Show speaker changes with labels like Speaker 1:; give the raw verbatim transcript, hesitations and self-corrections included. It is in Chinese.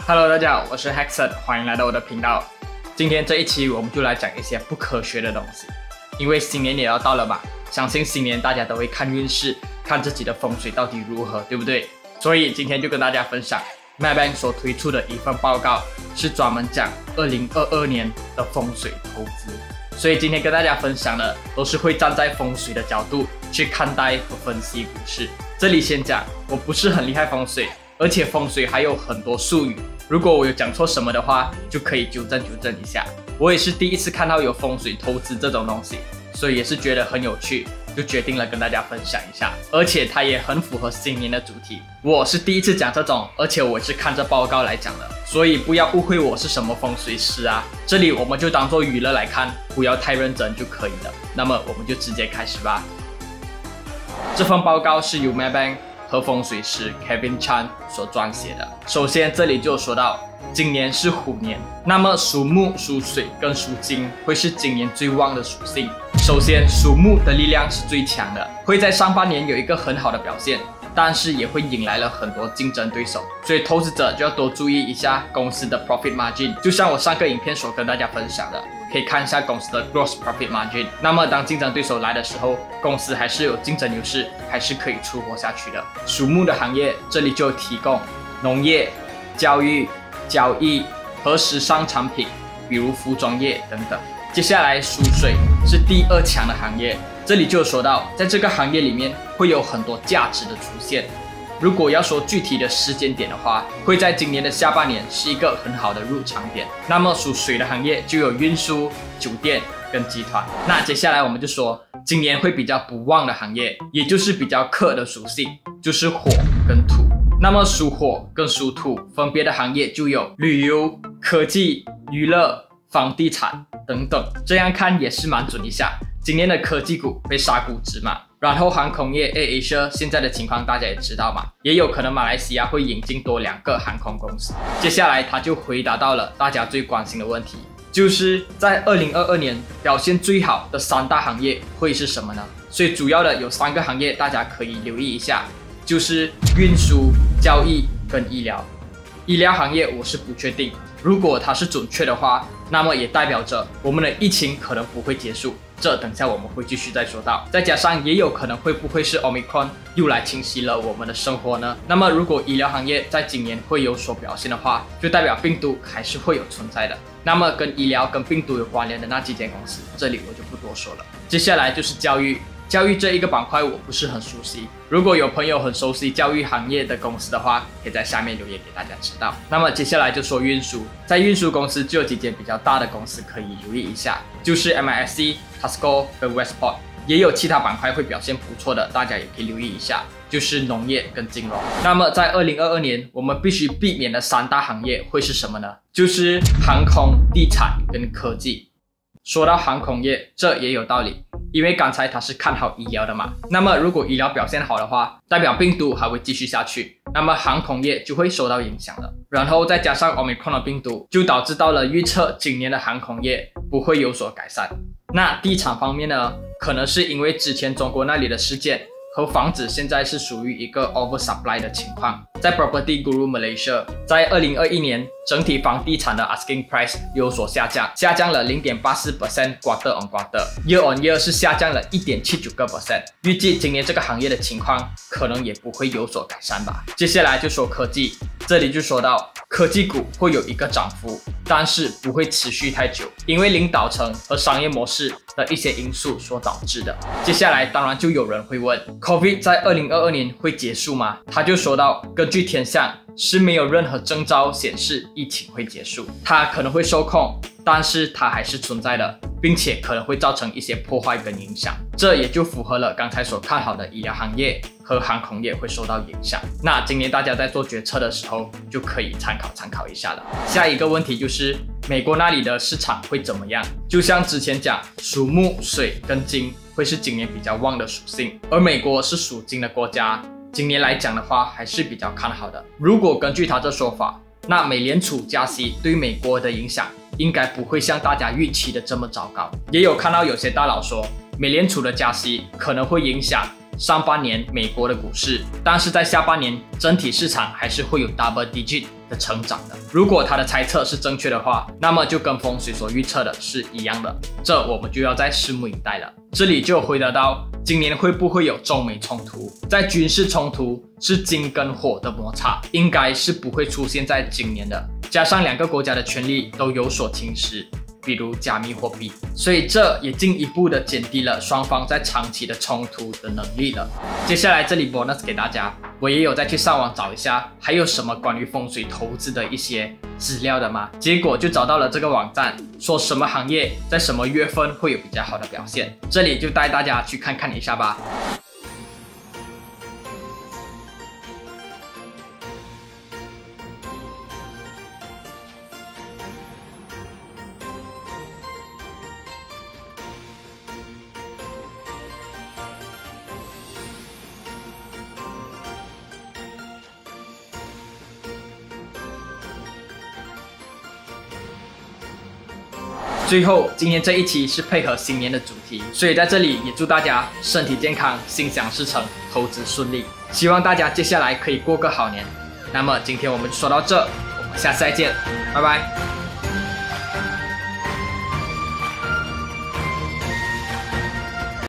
Speaker 1: Hello， 大家好，我是 Hexon， 欢迎来到我的频道。今天这一期我们就来讲一些不科学的东西，因为新年也要到了嘛，相信新年大家都会看运势，看自己的风水到底如何，对不对？所以今天就跟大家分享 Maybank 所推出的一份报告，是专门讲二零二二年的风水投资。所以今天跟大家分享的都是会站在风水的角度去看待和分析股市。这里先讲，我不是很厉害风水，而且风水还有很多术语，如果我有讲错什么的话，就可以纠正纠正一下。我也是第一次看到有风水投资这种东西，所以也是觉得很有趣，就决定了跟大家分享一下。而且它也很符合新年的主题。我是第一次讲这种，而且我是看着报告来讲的，所以不要误会我是什么风水师啊。这里我们就当做娱乐来看，不要太认真就可以了。那么我们就直接开始吧。这份报告是由 Maybank 和风水师 Kevin Chan 所撰写的。首先这里就说到，今年是虎年，那么属木、属水跟属金会是今年最旺的属性。首先属木的力量是最强的，会在上半年有一个很好的表现，但是也会引来了很多竞争对手，所以投资者就要多注意一下公司的 profit margin。 就像我上个影片所跟大家分享的，可以看一下公司的 gross profit margin。 那么当竞争对手来的时候，公司还是有竞争优势，还是可以存活下去的。属木的行业这里就提供农业、教育、交易和时尚产品，比如服装业等等。接下来属水是第二强的行业，这里就说到，在这个行业里面会有很多价值的出现。如果要说具体的时间点的话，会在今年的下半年是一个很好的入场点。那么属水的行业就有运输、酒店跟集团。那接下来我们就说今年会比较不旺的行业，也就是比较克的属性，就是火跟土。那么属火跟属土分别的行业就有旅游、科技、娱乐、房地产等等。这样看也是蛮准一下，今年的科技股被杀估值嘛，然后航空业 AirAsia 现在的情况大家也知道嘛，也有可能马来西亚会引进多两个航空公司。接下来他就回答到了大家最关心的问题，就是在二零二二年表现最好的三大行业会是什么呢？所以主要的有三个行业大家可以留意一下，就是运输、交易跟医疗。医疗行业我是不确定，如果它是准确的话，那么也代表着我们的疫情可能不会结束，这等下我们会继续再说到。再加上也有可能会不会是 Omicron 又来侵袭了我们的生活呢？那么如果医疗行业在今年会有所表现的话，就代表病毒还是会有存在的。那么跟医疗跟病毒有关联的那几间公司，这里我就不多说了。接下来就是教育。教育这一个板块我不是很熟悉，如果有朋友很熟悉教育行业的公司的话，可以在下面留言给大家知道。那么接下来就说运输，在运输公司就有几间比较大的公司可以留意一下，就是 M I S C、Tasco 跟 Westport， 也有其他板块会表现不错的，大家也可以留意一下，就是农业跟金融。那么在二零二二年我们必须避免的三大行业会是什么呢？就是航空、地产跟科技。说到航空业，这也有道理，因为刚才他是看好医疗的嘛，那么如果医疗表现好的话，代表病毒还会继续下去，那么航空业就会受到影响了。然后再加上 Omicron 的病毒，就导致到了预测今年的航空业不会有所改善。那地产方面呢，可能是因为之前中国那里的事件和房子现在是属于一个 oversupply 的情况。在 Property Guru Malaysia， 在二零二一年整体房地产的 asking price 有所下降，下降了 零点八四 percent quarter on quarter， year on year 是下降了 一点七九个 percent。 预计今年这个行业的情况可能也不会有所改善吧。接下来就说科技，这里就说到科技股会有一个涨幅，但是不会持续太久，因为领导层和商业模式的一些因素所导致的。接下来当然就有人会问， COVID 在二零二二年会结束吗？他就说到，根据天象是没有任何征兆显示疫情会结束，它可能会受控，但是它还是存在的，并且可能会造成一些破坏跟影响。这也就符合了刚才所看好的医疗行业和航空业会受到影响。那今年大家在做决策的时候就可以参考参考一下了。下一个问题就是美国那里的市场会怎么样？就像之前讲，属木、水跟金会是今年比较旺的属性，而美国是属金的国家，今年来讲的话还是比较看好的。如果根据他这说法，那美联储加息对美国的影响应该不会像大家预期的这么糟糕。也有看到有些大佬说，美联储的加息可能会影响上半年美国的股市，但是在下半年整体市场还是会有 double digit 的成长的。如果他的猜测是正确的话，那么就跟风水所预测的是一样的，这我们就要再拭目以待了。这里就回答到今年会不会有中美冲突？在军事冲突是金跟火的摩擦，应该是不会出现在今年的。加上两个国家的权力都有所侵蚀，比如加密货币，所以这也进一步的减低了双方在长期的冲突的能力了。接下来这里 bonus 给大家，我也有再去上网找一下，还有什么关于风水投资的一些资料的吗？结果就找到了这个网站，说什么行业在什么月份会有比较好的表现，这里就带大家去看看一下吧。最后，今天这一期是配合新年的主题，所以在这里也祝大家身体健康、心想事成、投资顺利。希望大家接下来可以过个好年。那么今天我们就说到这，我们下次再见，拜拜。